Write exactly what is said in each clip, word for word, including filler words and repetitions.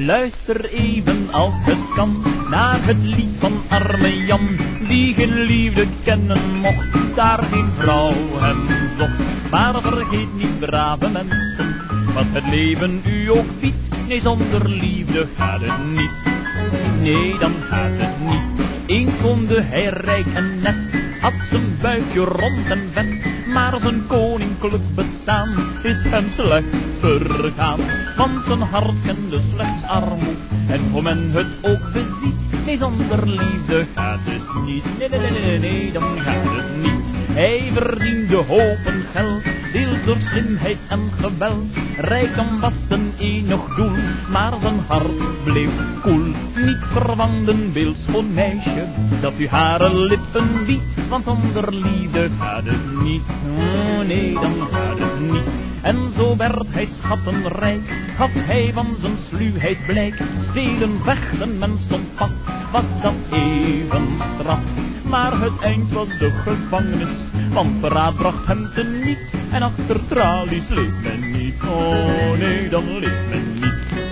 Luister even als het kan naar het lied van arme Jan, die geen liefde kennen mocht, daar geen vrouw hem zocht. Maar vergeet niet, brave mensen, wat het leven u ook biedt. Nee, zonder liefde gaat het niet. Nee, dan gaat het niet. Eens woonde hij rijk en net, had zijn buikje rond en vet, maar zijn koninklijk bestaan is hem slecht vergaan. Want zijn hart kende slechts armoed, en hoe men het ook beziet, nee, zonder liefde gaat het niet. Nee, nee, nee, nee, nee, dan gaat het niet. Hij verdiende hopen geld, deels door slimheid en geweld. Rijkdom was zijn enig doel, maar zijn hart bleef koel. Niets verwant een beeldschoon meisje, dat u hare lippen biedt, want zonder liefde gaat het niet. Oh nee, dan gaat het niet. En zo werd hij schattenrijk, gaf hij van zijn sluwheid blijk. Stelen, vechten, men stond vast, was dat even straf. Maar het eind was de gevangenis, want verraad bracht hem te niet. En achter tralies leeft men niet, oh nee, dan leeft men niet.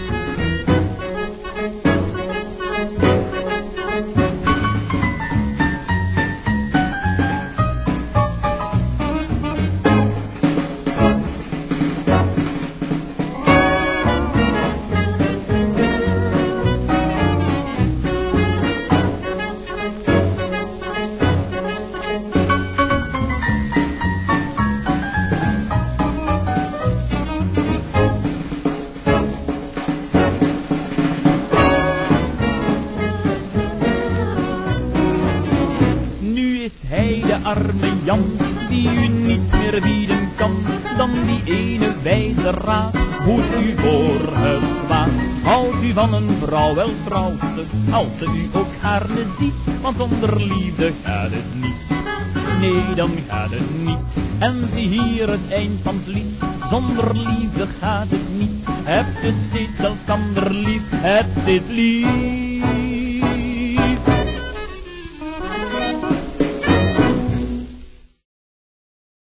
Hij, de arme Jan, die u niets meer bieden kan dan die ene wijze raad, hoed u voor het kwaad. Houdt u van een vrouw, wel trouwt ze, als ze u ook gaarne ziet, want zonder liefde gaat het niet. Nee, dan gaat het niet. En zie hier het eind van het lied, zonder liefde gaat het niet. Heb je steeds elkander lief, heb steeds lief.